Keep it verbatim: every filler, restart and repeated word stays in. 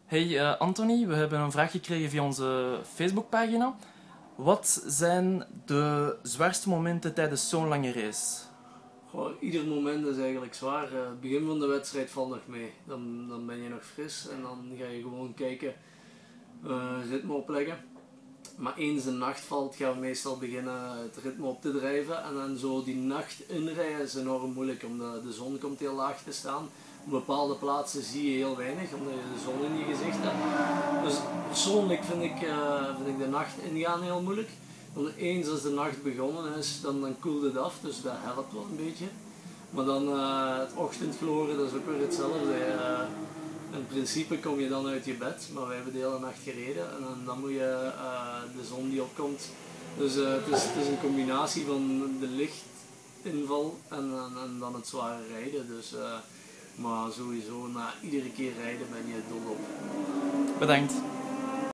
Hey eh, Anthony, we hebben een vraag gekregen via onze Facebookpagina. Wat zijn de zwaarste momenten tijdens zo'n lange race? Goh, ieder moment is eigenlijk zwaar. Eh, Het begin van de wedstrijd valt nog mee. Dan, dan ben je nog fris en dan ga je gewoon kijken, eh, ritme opleggen. Maar eens de nacht valt, gaan we meestal beginnen het ritme op te drijven. En dan zo die nacht inrijden is enorm moeilijk, omdat de zon komt heel laag te staan. Op bepaalde plaatsen zie je heel weinig, omdat je de zon in je gezicht hebt. Dus persoonlijk vind ik, eh, vind ik de nacht ingaan heel moeilijk. Want eens als de nacht begonnen is, dan, dan koelt het af, dus dat helpt wel een beetje. Maar dan uh, het ochtendgloren, dat is ook weer hetzelfde. Uh, in principe kom je dan uit je bed, maar wij hebben de hele nacht gereden en dan, dan moet je uh, de zon die opkomt. Dus uh, het, is, het is een combinatie van de lichtinval en, en, en dan het zware rijden. Dus, uh, maar sowieso, na iedere keer rijden ben je dol op. Bedankt.